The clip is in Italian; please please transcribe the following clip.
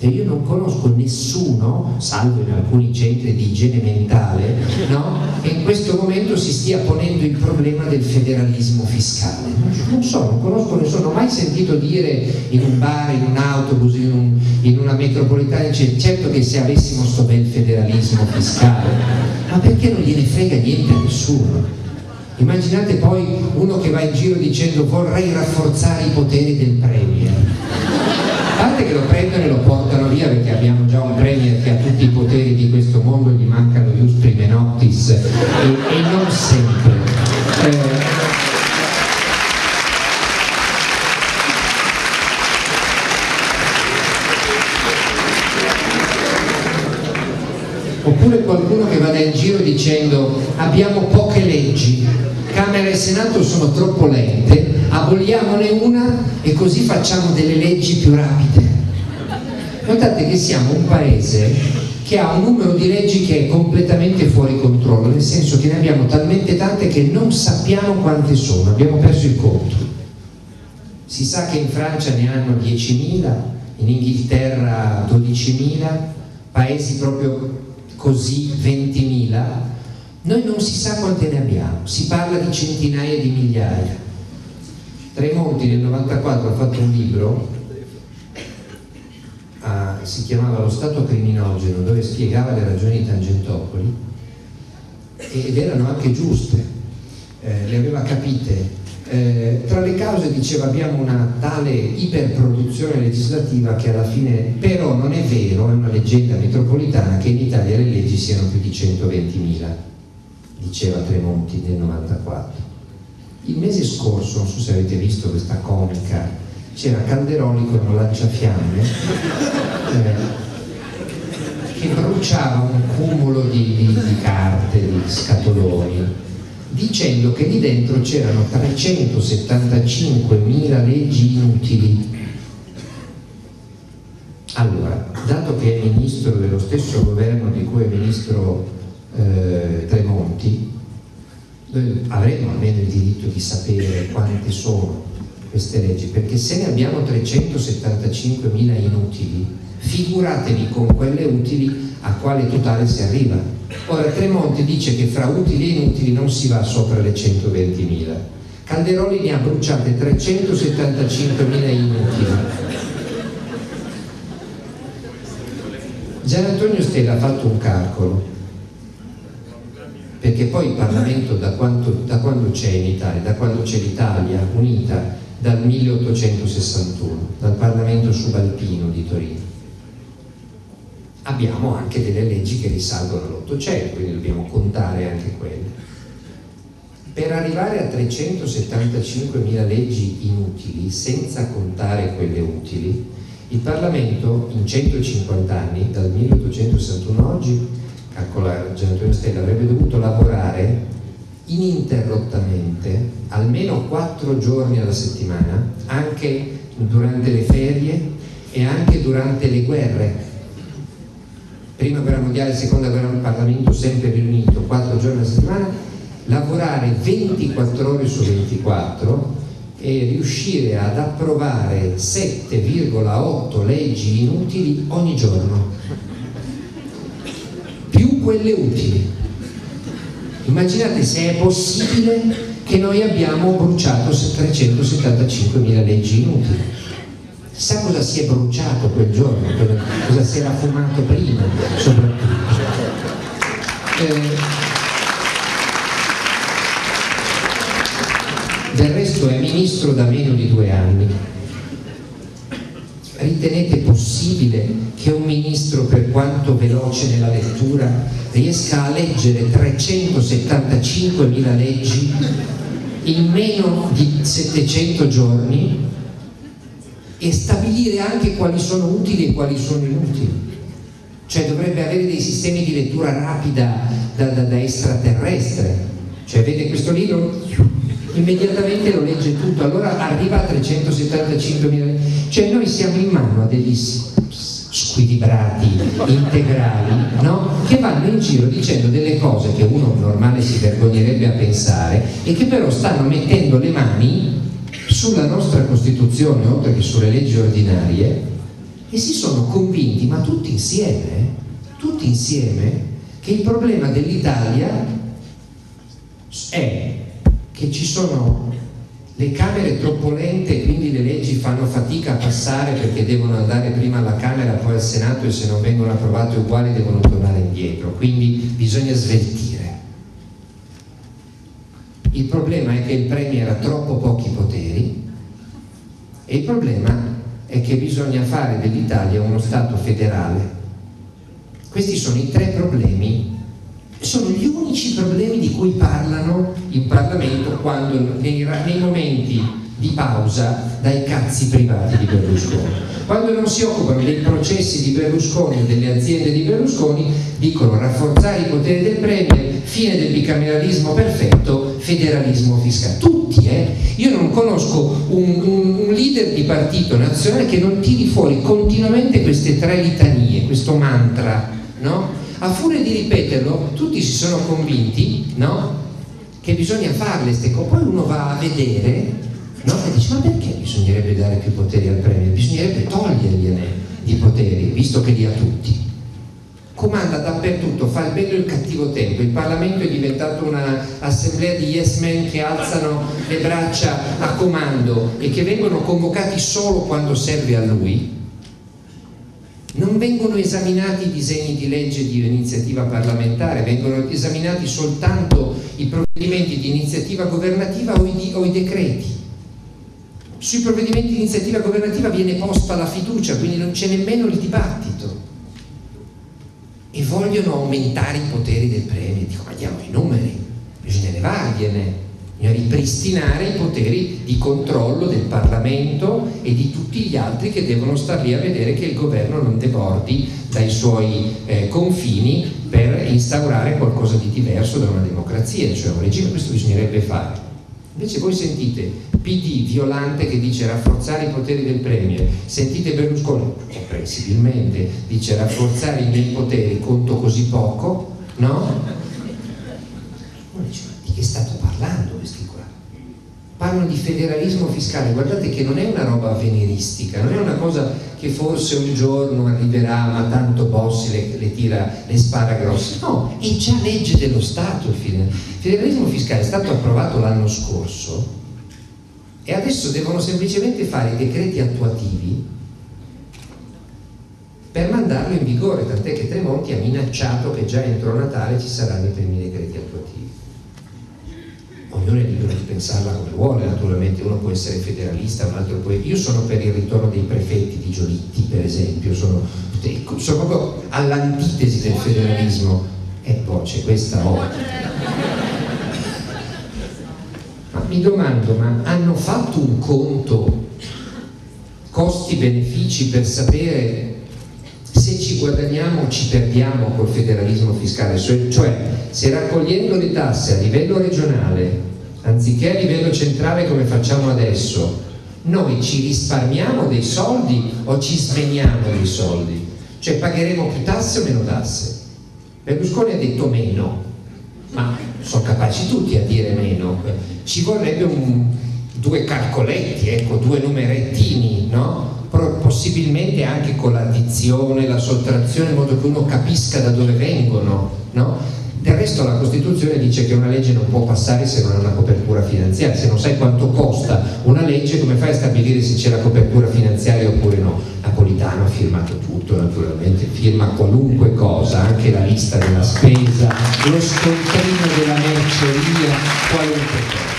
Cioè, io non conosco nessuno, salvo in alcuni centri di igiene mentale, no? Che in questo momento si stia ponendo il problema del federalismo fiscale. Non so, non conosco nessuno, non ho mai sentito dire in un bar, in un autobus, in una metropolitana, certo che se avessimo sto bel federalismo fiscale, ma perché non gliene frega niente a nessuno? Immaginate poi uno che va in giro dicendo vorrei rafforzare i poteri del premier. A parte che lo prendono e lo portano via, perché abbiamo già un premier che ha tutti i poteri di questo mondo, gli mancano gli us prime noctis e non sempre. Oppure qualcuno che vada in giro dicendo abbiamo poche leggi, Camera e Senato sono troppo lente, aboliamone una e così facciamo delle leggi più rapide. Notate che siamo un paese che ha un numero di leggi che è completamente fuori controllo, nel senso che ne abbiamo talmente tante che non sappiamo quante sono, abbiamo perso il conto. Si sa che in Francia ne hanno 10.000, in Inghilterra 12.000, paesi proprio così 20.000, noi non si sa quante ne abbiamo, si parla di centinaia di migliaia. Tremonti nel 94 ha fatto un libro, si chiamava Lo Stato criminogeno, dove spiegava le ragioni di Tangentopoli ed erano anche giuste, le aveva capite. Tra le cause diceva abbiamo una tale iperproduzione legislativa che alla fine, però non è vero, è una leggenda metropolitana che in Italia le leggi siano più di 120.000, diceva Tremonti nel 94. Il mese scorso, non so se avete visto questa comica, c'era Calderoli con un lanciafiamme che bruciava un cumulo di carte, di scatoloni, dicendo che lì dentro c'erano 375.000 leggi inutili. Allora, dato che è ministro dello stesso governo di cui è ministro Tremonti, noi avremmo almeno il diritto di sapere quante sono queste leggi, perché se ne abbiamo 375.000 inutili, figuratevi con quelle utili a quale totale si arriva. Ora Tremonti dice che fra utili e inutili non si va sopra le 120.000. Calderoli ne ha bruciate 375.000 inutili. Gian Antonio Stella ha fatto un calcolo, perché poi il Parlamento da quando c'è in Italia, da quando c'è l'Italia unita, dal 1861, dal Parlamento subalpino di Torino, abbiamo anche delle leggi che risalgono all'Ottocento, quindi dobbiamo contare anche quelle. Per arrivare a 375.000 leggi inutili, senza contare quelle utili, il Parlamento in 150 anni, dal 1861 a oggi, calcola Gian Antonio Stella, avrebbe dovuto lavorare ininterrottamente almeno 4 giorni alla settimana, anche durante le ferie e anche durante le guerre. Prima guerra mondiale, seconda guerra mondiale, il Parlamento sempre riunito 4 giorni alla settimana, lavorare 24 ore su 24 e riuscire ad approvare 7,8 leggi inutili ogni giorno, più quelle utili. Immaginate se è possibile che noi abbiamo bruciato 375.000 leggi inutili. Chissà cosa si è bruciato quel giorno, cosa si era fumato prima, soprattutto. Del resto è ministro da meno di 2 anni. Ritenete possibile che un ministro, per quanto veloce nella lettura, riesca a leggere 375.000 leggi in meno di 700 giorni e stabilire anche quali sono utili e quali sono inutili? Cioè dovrebbe avere dei sistemi di lettura rapida da extraterrestre. Cioè vede questo libro, immediatamente lo legge tutto, allora arriva a 375.000. Cioè noi siamo in mano a degli squilibrati integrali, no? Che vanno in giro dicendo delle cose che uno normale si vergognerebbe a pensare e che però stanno mettendo le mani sulla nostra Costituzione oltre che sulle leggi ordinarie e si sono convinti, ma tutti insieme, che il problema dell'Italia è che ci sono le Camere troppo lente e quindi le leggi fanno fatica a passare perché devono andare prima alla Camera poi al Senato, e se non vengono approvate uguali devono tornare indietro, quindi bisogna sveltire. Il problema è che il Premier ha troppo pochi poteri, e il problema è che bisogna fare dell'Italia uno Stato federale. Questi sono i tre problemi, sono gli unici problemi di cui parlano in Parlamento quando nei momenti di pausa dai cazzi privati di Berlusconi. Quando non si occupano dei processi di Berlusconi o delle aziende di Berlusconi, dicono rafforzare i poteri del Premier, fine del bicameralismo perfetto, federalismo fiscale. Tutti, Io non conosco un leader di partito nazionale che non tiri fuori continuamente queste tre litanie, questo mantra, no? A furia di ripeterlo, tutti si sono convinti, no? Che bisogna farle queste cose. Poi uno va a vedere, no? E dice, ma perché bisognerebbe dare più poteri al Premier? Bisognerebbe togliergliene di poteri, visto che li ha tutti. Comanda dappertutto, fa il bello e il cattivo tempo. Il Parlamento è diventato un'assemblea di yes men che alzano le braccia a comando e che vengono convocati solo quando serve a lui. Non vengono esaminati i disegni di legge di iniziativa parlamentare, vengono esaminati soltanto i provvedimenti di iniziativa governativa o i decreti. Sui provvedimenti di iniziativa governativa viene posta la fiducia, quindi non c'è nemmeno il dibattito. E vogliono aumentare i poteri del Premier. Dico, ma diamo i numeri, bisogna levargliene. Bisogna ripristinare i poteri di controllo del Parlamento e di tutti gli altri che devono star lì a vedere che il governo non debordi dai suoi confini per instaurare qualcosa di diverso da una democrazia, cioè un regime. Questo bisognerebbe fare. Invece voi sentite PD Violante che dice rafforzare i poteri del Premier, sentite Berlusconi, comprensibilmente, dice rafforzare i miei poteri, conto così poco, no? Uno dice, ma di che state parlando questi qua? Parlano di federalismo fiscale, guardate che non è una roba avveniristica, non è una cosa che forse un giorno arriverà ma tanto Bossi le spara grosse, no, è già legge dello Stato il federalismo fiscale. È stato approvato l'anno scorso e adesso devono semplicemente fare i decreti attuativi per mandarlo in vigore, tant'è che Tremonti ha minacciato che già entro Natale ci saranno i primi decreti attuativi. Ognuno è libero di pensarla come vuole, naturalmente, uno può essere federalista, un altro può... Io sono per il ritorno dei prefetti di Giolitti, per esempio, sono proprio all'antitesi del federalismo, e poi c'è questa Ma mi domando, ma hanno fatto un conto costi-benefici per sapere se ci guadagniamo o ci perdiamo col federalismo fiscale? Cioè, se raccogliendo le tasse a livello regionale anziché a livello centrale come facciamo adesso, noi ci risparmiamo dei soldi o ci spegniamo dei soldi? Cioè, pagheremo più tasse o meno tasse? Berlusconi ha detto meno, ma sono capaci tutti a dire meno. Ci vorrebbe due calcoletti, ecco, due numerettini, no? Possibilmente anche con l'addizione, la sottrazione, in modo che uno capisca da dove vengono, no? Del resto la Costituzione dice che una legge non può passare se non ha una copertura finanziaria. Se non sai quanto costa una legge, come fai a stabilire se c'è la copertura finanziaria oppure no? Napolitano ha firmato tutto, naturalmente, firma qualunque cosa, anche la lista della spesa, lo scontrino della merceria, qualunque cosa.